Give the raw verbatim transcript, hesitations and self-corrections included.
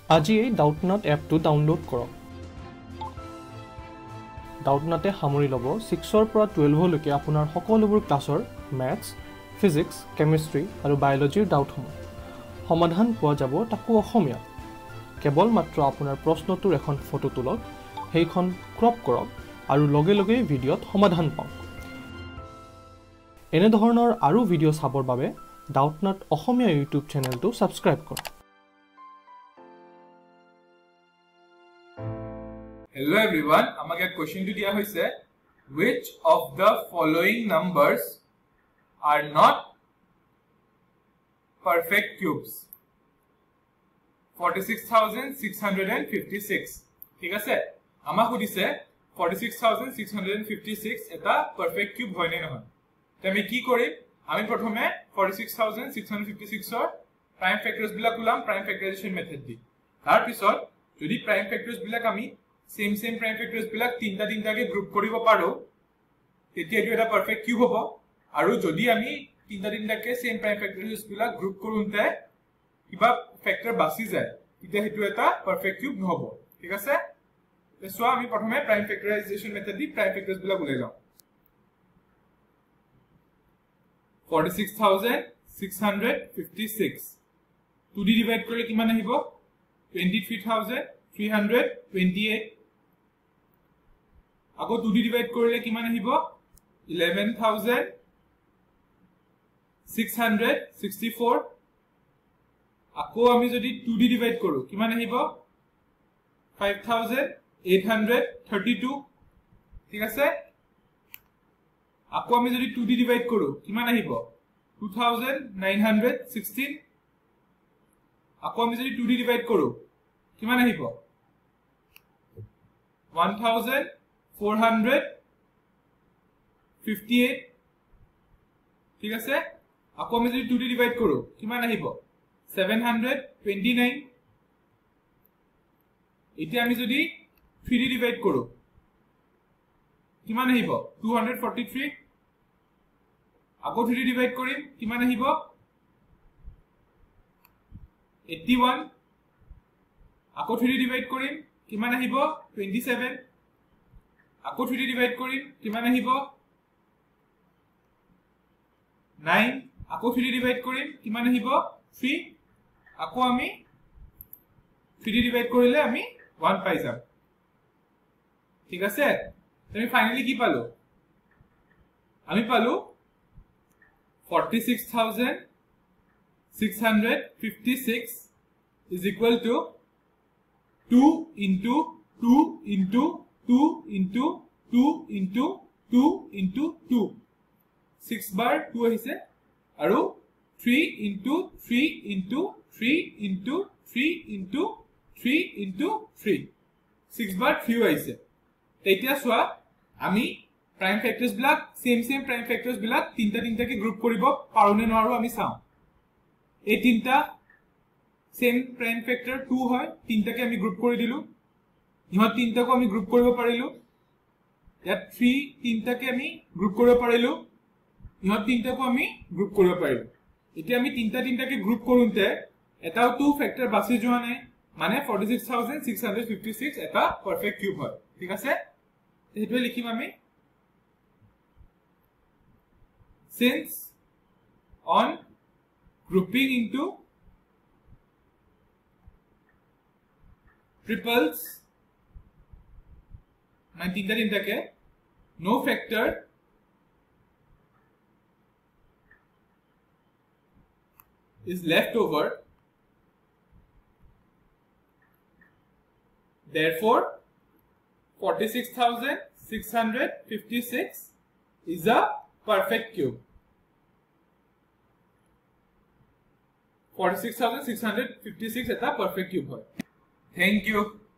আজিয়ে ডাউটনাট এপটো ডাউনলোড কৰক। ডাউটনাটে সামৰি ল'ব ছিক্সৰ পৰা টুৱেলভলৈকে আপোনাৰ সকলোবোৰ ক্লাছৰ মেথছ, ফিজিক্স, কেমিষ্ট্ৰি আৰু বায়'লজিৰ ডাউটসমূহ সমাধান পোৱা যাব, তাকো অসমীয়া। কেৱল মাত্ৰ আপোনাৰ প্ৰশ্নটোৰ এখন ফটো তোলক, সেইখন ক্ৰপ কৰক আৰু লগে লগে ভিডিঅ'ত সমাধান পাওক। এনেধৰণৰ আৰু ভিডিঅ' চাবৰ বাবে ডাউটনাট অসমীয়া ইউটিউব চেনেলটো ছাবস্ক্ৰাইব কৰক। Hello everyone, আমাক এক question to দিয়া হৈছে, which of the following numbers are not perfect cubes? forty-six thousand six hundred fifty-six. ঠিক আছে, আমাক সুধিছে forty-six thousand six hundred fifty-six এটা perfect cube হয় নে নহয়। তে আমি কি কৰিম, আমি প্ৰথমে forty-six thousand six hundred fifty-six ৰ prime factors বিলাক উলাম prime factorization method দি। তাৰ পিছত যদি prime factors বিলাক আমি सेम सेम प्राइम फैक्टर्स बिलाक तीनटा तीनटा के ग्रुप কৰিব পাৰো, তেতিয়া এটো এটা পারফেক্ট কিউব হ'ব। আৰু যদি আমি তিনটা তিনটা কে সেম প্ৰাইম ফ্যাক্টৰস বিলাক গ্ৰুপ কৰোতে কিবা ফ্যাক্টৰ বাছি যায়, তেতিয়া হেতু এটা পারফেক্ট কিউব নহব। ঠিক আছে, সো আমি প্ৰথমে প্ৰাইম ফ্যাক্টৰাইজেশন মেথড দি প্ৰাইম ফ্যাক্টৰস বিলাক উলাই লওঁ। forty-six thousand six hundred fifty-six two দি ডিভাইড কৰিলে কিমান আহিব, twenty-three thousand three hundred twenty-eight। আকৌ two দি ডিভাইড কৰিলে কিমান আহিব, eleven thousand six hundred sixty-four। আকৌ আমি যদি two দি ডিভাইড কৰো কিমান আহিব, five thousand eight hundred thirty-two। ঠিক আছে, আকৌ আমি যদি two দি ডিভাইড কৰো কিমান আহিব, two thousand nine hundred sixteen। আকৌ আমি যদি two দি ডিভাইড কৰো কিমান আহিব, one thousand four hundred fifty-eight। ঠিক আছে, আকৌ আমি যদি two দি ডিভাইড কৰো কিমান আহিব, seven hundred twenty-nine। এতিয়া আমি যদি three দি ডিভাইড কৰো কিমান আহিব, two hundred forty-three। আকৌ three দি ডিভাইড কৰিম কিমান আহিব, eighty-one। আকৌ three দি ডিভাইড কৰিম কিমান আহিব, twenty-seven। আকৌ three দি ডিভাইড কৰিম কিমান আহিব, nine। আকৌ three দি ডিভাইড কৰিম কিমান আহিব, three। আকৌ আমি three দি ডিভাইড কৰিলে আমি one পাই যাম। ঠিক আছে, আমি ফাইনালি কি পালো, আমি পালো forty-six thousand six hundred fifty-six is equal to two into two into two into two into two into two। six bar two আহিছে আৰু three into three into three into three into three into three। six bar three আহিছে। তেতিয়া সোয়া আমি prime factors বিলাক same same prime factors বিলাক তিনটা তিনটা কে group কৰিব পাৰো নে নোৱাৰো আমি চাও। এই তিনটা सेम प्राइम फैक्टर two হয়, তিনটা কে আমি গ্রুপ কৰি দিলু, ইহত তিনটা কো আমি গ্রুপ কৰিব পাৰিলু। ইয়াত three তিনটা কে আমি গ্রুপ কৰিব পাৰিলু, ইহত তিনটা কো আমি গ্রুপ কৰিব পাৰিলু। এতিয়া আমি তিনটা তিনটা কে গ্রুপ কৰোতে এটাও two ফ্যাক্টৰ বাছি যোৱা নাই, মানে forty-six thousand six hundred fifty-six এটা পারফেক্ট কিউব হয়। ঠিক আছে, হেতুৱে লিখিম আমি, since on grouping into triples মানে তিনটা তিনটা কে no factor is left over, therefore forty-six thousand six hundred fifty-six is a perfect cube। forty-six thousand six hundred fifty-six এটা perfect cube হয়। Thank you.